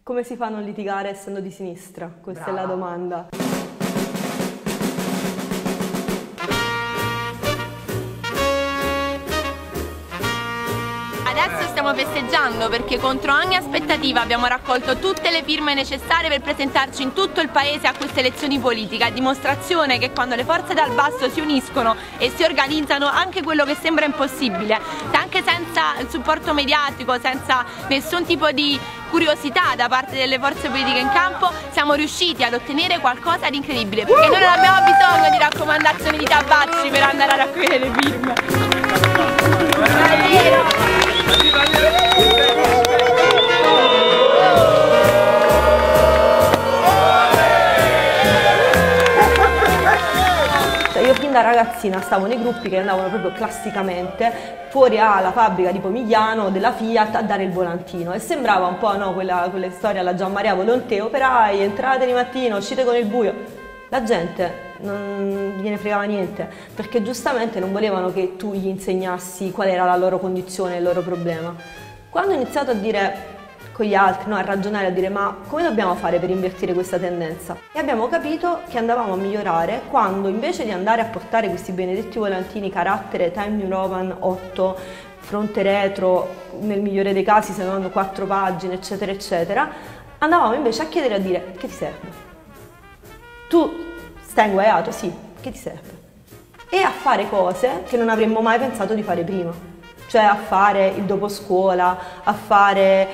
Come si fa a non litigare essendo di sinistra? Questa è la domanda. Adesso stiamo festeggiando perché contro ogni aspettativa abbiamo raccolto tutte le firme necessarie per presentarci in tutto il paese a queste elezioni politiche, a dimostrazione che quando le forze dal basso si uniscono e si organizzano anche quello che sembra impossibile, anche senza il supporto mediatico, senza nessun tipo di curiosità da parte delle forze politiche in campo, siamo riusciti ad ottenere qualcosa di incredibile, perché noi non abbiamo bisogno di raccomandazioni di tabacci per andare a raccogliere le firme. Io fin da ragazzina stavo nei gruppi che andavano proprio classicamente fuori alla fabbrica di Pomigliano della Fiat a dare il volantino e sembrava un po', no, quella storia alla Gianmaria Volontè: operai, entrate di mattina, uscite con il buio. La gente non gliene fregava niente, perché giustamente non volevano che tu gli insegnassi qual era la loro condizione, il loro problema. Quando ho iniziato a dire con gli altri, no, a ragionare, a dire ma come dobbiamo fare per invertire questa tendenza? E abbiamo capito che andavamo a migliorare quando, invece di andare a portare questi benedetti volantini carattere Time New Roman 8, fronte retro, nel migliore dei casi se non 4 pagine, eccetera eccetera, andavamo invece a chiedere, a dire: che ti serve? Tu stai inguaiato? Sì, che ti serve? E a fare cose che non avremmo mai pensato di fare prima. Cioè a fare il dopo scuola, a fare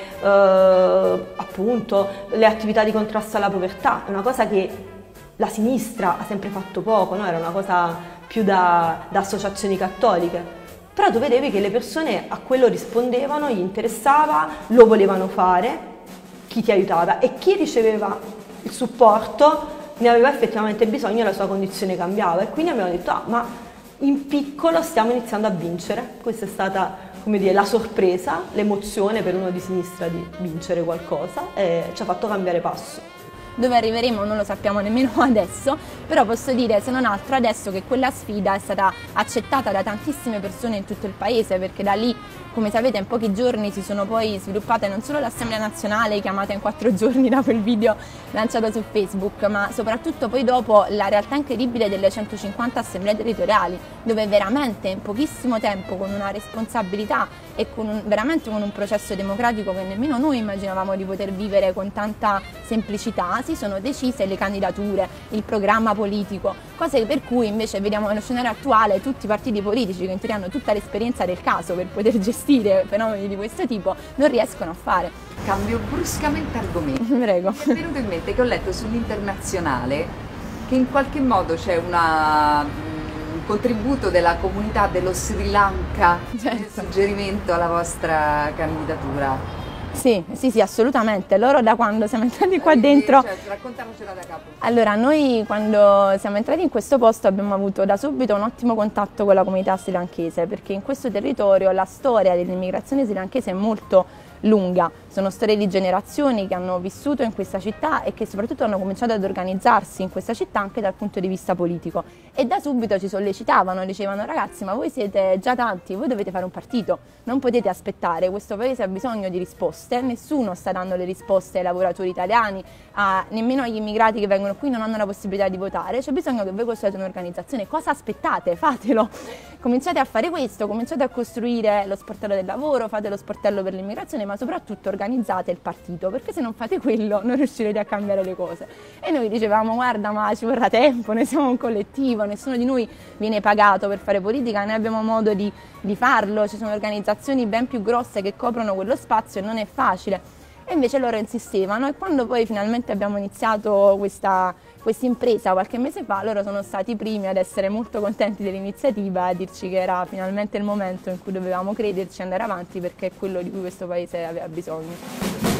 appunto le attività di contrasto alla povertà. È una cosa che la sinistra ha sempre fatto poco, no? Era una cosa più da associazioni cattoliche. Però tu vedevi che le persone a quello rispondevano, gli interessava, lo volevano fare, chi ti aiutava e chi riceveva il supporto ne aveva effettivamente bisogno e la sua condizione cambiava. E quindi abbiamo detto: ah, ma in piccolo stiamo iniziando a vincere. Questa è stata, come dire, la sorpresa, l'emozione per uno di sinistra di vincere qualcosa e ci ha fatto cambiare passo. Dove arriveremo non lo sappiamo nemmeno adesso, però posso dire, se non altro, adesso che quella sfida è stata accettata da tantissime persone in tutto il paese, perché da lì, come sapete, in pochi giorni si sono poi sviluppate non solo l'Assemblea Nazionale chiamata in 4 giorni da quel video lanciato su Facebook, ma soprattutto poi dopo la realtà incredibile delle 150 assemblee territoriali, dove veramente in pochissimo tempo, con una responsabilità e veramente con un processo democratico che nemmeno noi immaginavamo di poter vivere con tanta semplicità, si sono decise le candidature, il programma politico, cose per cui invece vediamo nello scenario attuale tutti i partiti politici che in teoria hanno tutta l'esperienza del caso per poter gestire fenomeni di questo tipo non riescono a fare. Cambio bruscamente argomento. Prego. Mi è venuto in mente che ho letto sull'Internazionale che in qualche modo c'è un contributo della comunità dello Sri Lanka, certo, suggerimento alla vostra candidatura. Sì, assolutamente. Loro da quando siamo entrati qua dentro... Certo, raccontamocela da capo. Allora, noi quando siamo entrati in questo posto abbiamo avuto da subito un ottimo contatto con la comunità srilanchese, perché in questo territorio la storia dell'immigrazione srilanchese è molto lunga, sono storie di generazioni che hanno vissuto in questa città e che soprattutto hanno cominciato ad organizzarsi in questa città anche dal punto di vista politico, e da subito ci sollecitavano, dicevano: ragazzi, ma voi siete già tanti, voi dovete fare un partito, non potete aspettare, questo paese ha bisogno di risposte, nessuno sta dando le risposte ai lavoratori italiani, nemmeno agli immigrati che vengono qui non hanno la possibilità di votare, c'è bisogno che voi costruiate un'organizzazione, cosa aspettate? Fatelo, cominciate a fare questo, cominciate a costruire lo sportello del lavoro, fate lo sportello per l'immigrazione, ma soprattutto organizzate il partito, perché se non fate quello non riuscirete a cambiare le cose. E noi dicevamo: guarda, ma ci vorrà tempo, noi siamo un collettivo, nessuno di noi viene pagato per fare politica, noi abbiamo modo di farlo, ci sono organizzazioni ben più grosse che coprono quello spazio e non è facile. E invece loro insistevano, e quando poi finalmente abbiamo iniziato questa impresa qualche mese fa, loro sono stati i primi ad essere molto contenti dell'iniziativa e a dirci che era finalmente il momento in cui dovevamo crederci e andare avanti, perché è quello di cui questo paese aveva bisogno.